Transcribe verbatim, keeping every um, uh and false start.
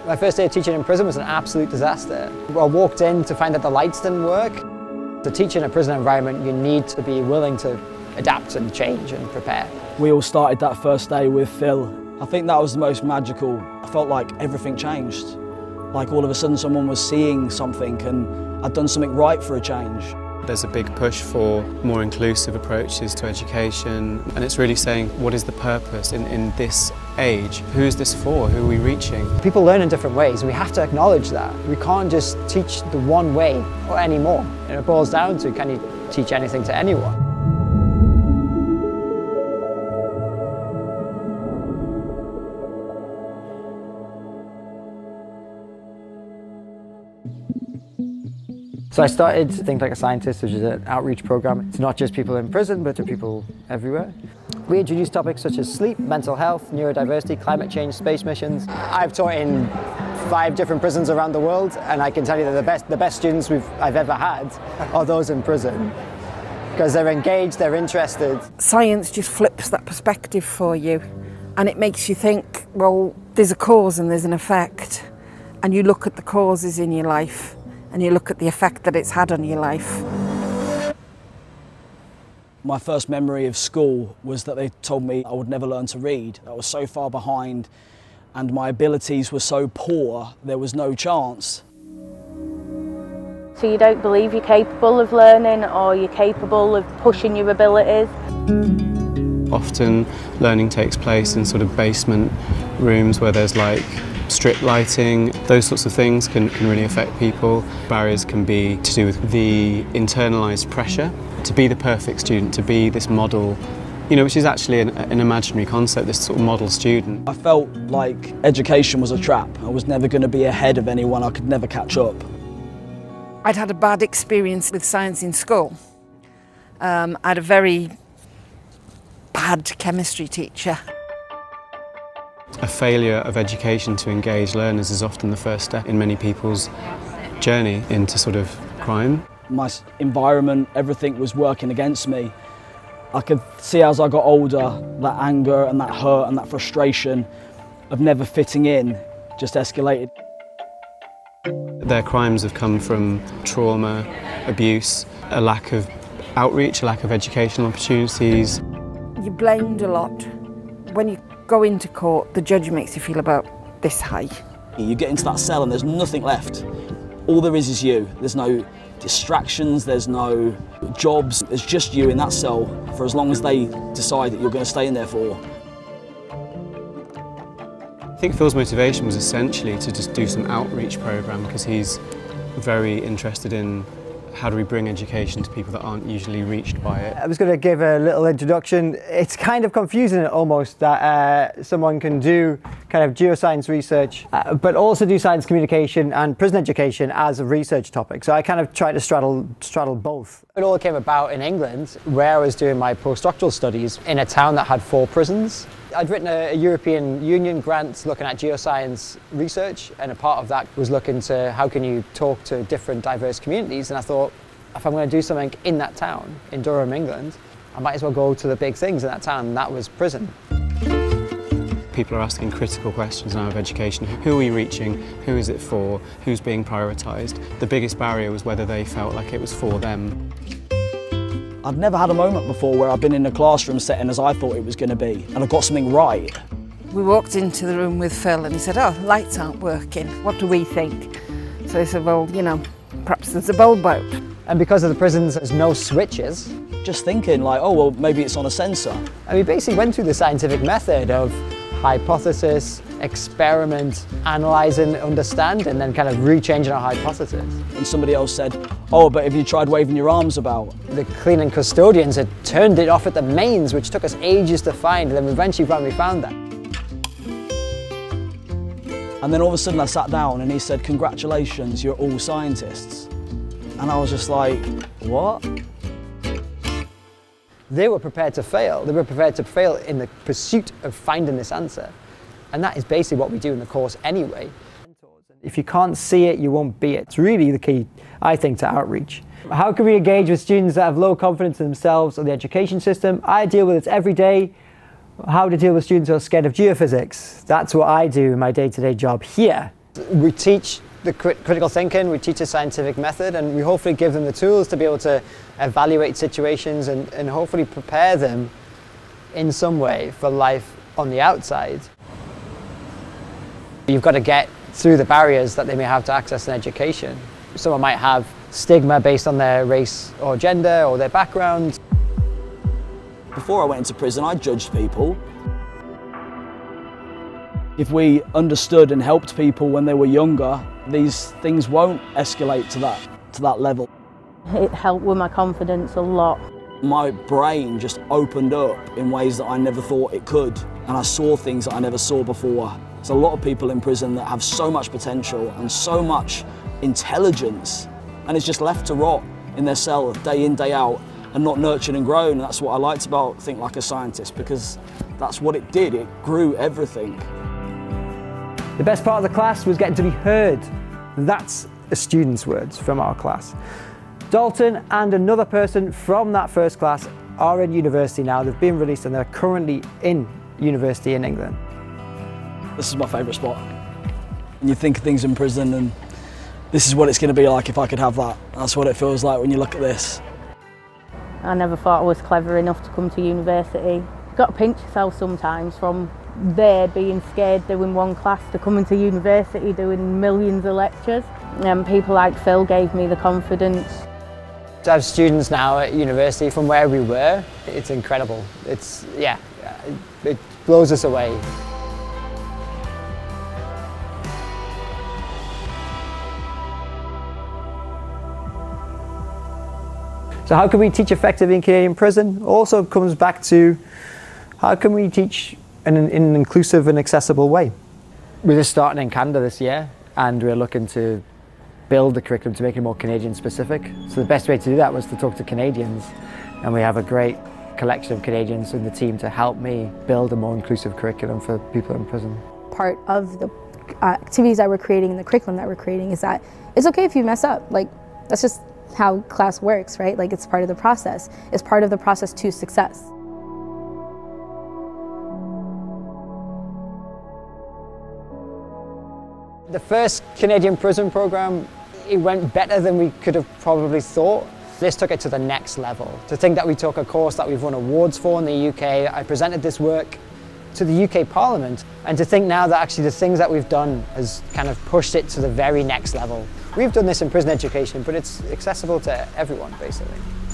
My first day of teaching in prison was an absolute disaster. I walked in to find that the lights didn't work. To teach in a prison environment, you need to be willing to adapt and change and prepare. We all started that first day with Phil. I think that was the most magical. I felt like everything changed. Like all of a sudden someone was seeing something and I'd done something right for a change. There's a big push for more inclusive approaches to education, and it's really saying, what is the purpose in, in this age? Who is this for? Who are we reaching? People learn in different ways, and we have to acknowledge that. We can't just teach the one way or anymore. And it boils down to, can you teach anything to anyone? So I started Think Like a Scientist, which is an outreach program. It's not just people in prison, but to people everywhere. We introduce topics such as sleep, mental health, neurodiversity, climate change, space missions. I've taught in five different prisons around the world, and I can tell you that the best, the best students we've, I've ever had are those in prison. Because they're engaged, they're interested. Science just flips that perspective for you, and it makes you think, well, there's a cause and there's an effect, and you look at the causes in your life, and you look at the effect that it's had on your life. My first memory of school was that they told me I would never learn to read. I was so far behind and my abilities were so poor, there was no chance. So you don't believe you're capable of learning or you're capable of pushing your abilities? Often learning takes place in sort of basement rooms where there's like strip lighting. Those sorts of things can, can really affect people. Barriers can be to do with the internalised pressure to be the perfect student, to be this model, you know, which is actually an, an imaginary concept, this sort of model student. I felt like education was a trap. I was never going to be ahead of anyone, I could never catch up. I'd had a bad experience with science in school. Um, I had a very bad chemistry teacher. A failure of education to engage learners is often the first step in many people's journey into sort of crime. My environment, everything was working against me. I could see as I got older, that anger and that hurt and that frustration of never fitting in just escalated. Their crimes have come from trauma, abuse, a lack of outreach, a lack of educational opportunities. You're blamed a lot. When you go into court, the judge makes you feel about this high. You get into that cell and there's nothing left. All there is is you. There's no distractions, there's no jobs, there's just you in that cell for as long as they decide that you're going to stay in there for. I think Phil's motivation was essentially to just do some outreach program because he's very interested in how do we bring education to people that aren't usually reached by it. I was going to give a little introduction. It's kind of confusing almost that uh, someone can do kind of geoscience research, uh, but also do science communication and prison education as a research topic. So I kind of try to straddle, straddle both. It all came about in England, where I was doing my postdoctoral studies in a town that had four prisons. I'd written a, a European Union grant looking at geoscience research, and a part of that was looking to how can you talk to different diverse communities, and I thought if I'm going to do something in that town, in Durham, England, I might as well go to the big things in that town, and that was prison. People are asking critical questions now of education. Who are we reaching? Who is it for? Who's being prioritised? The biggest barrier was whether they felt like it was for them. I've never had a moment before where I've been in a classroom setting as I thought it was going to be, and I got something right. We walked into the room with Phil and he said, oh, lights aren't working, what do we think? So he said, well, you know, perhaps there's a bulb out. And because of the prisons, there's no switches. Just thinking like, oh, well, maybe it's on a sensor. And we basically went through the scientific method of hypothesis, experiment, analysing, understand, and then kind of re-changing our hypothesis. And somebody else said, oh, but have you tried waving your arms about? The cleaning custodians had turned it off at the mains, which took us ages to find, and then eventually finally found that. And then all of a sudden I sat down and he said, congratulations, you're all scientists. And I was just like, what? They were prepared to fail. They were prepared to fail in the pursuit of finding this answer. And that is basically what we do in the course anyway. If you can't see it, you won't be it. It's really the key, I think, to outreach. How can we engage with students that have low confidence in themselves or the education system? I deal with it every day. How to deal with students who are scared of geophysics. That's what I do in my day-to-day job here We teach the crit critical thinking, we teach a scientific method, and we hopefully give them the tools to be able to evaluate situations and, and hopefully prepare them in some way for life on the outside. You've got to get through the barriers that they may have to access an education. Someone might have stigma based on their race or gender or their background. Before I went into prison, I judged people. If we understood and helped people when they were younger, these things won't escalate to that, to that level. It helped with my confidence a lot. My brain just opened up in ways that I never thought it could, and I saw things that I never saw before. There's a lot of people in prison that have so much potential and so much intelligence, and it's just left to rot in their cell day in, day out, and not nurtured and grown. And that's what I liked about Think Like a Scientist, because that's what it did. It grew everything. The best part of the class was getting to be heard. That's a student's words from our class. Dalton and another person from that first class are in university now. They've been released and they're currently in university in England. This is my favourite spot. And you think of things in prison and this is what it's going to be like if I could have that. That's what it feels like when you look at this. I never thought I was clever enough to come to university. You've got to pinch yourself sometimes, from there being scared doing one class to coming to university doing millions of lectures. And people like Phil gave me the confidence. To have students now at university from where we were, it's incredible. It's, yeah, it blows us away. So how can we teach effectively in Canadian prison? Also comes back to how can we teach in an, in an inclusive and accessible way? We're just starting in Canada this year, and we're looking to build the curriculum to make it more Canadian specific. So the best way to do that was to talk to Canadians, and we have a great collection of Canadians in the team to help me build a more inclusive curriculum for people in prison. Part of the uh, activities that we're creating and the curriculum that we're creating is that it's okay if you mess up. Like, that's just how class works, right? Like, it's part of the process. It's part of the process to success. The first Canadian prison program, it went better than we could have probably thought. This took it to the next level. To think that we took a course that we've won awards for in the U K, I presented this work to the U K Parliament, and to think now that actually the things that we've done has kind of pushed it to the very next level. We've done this in prison education, but it's accessible to everyone, basically.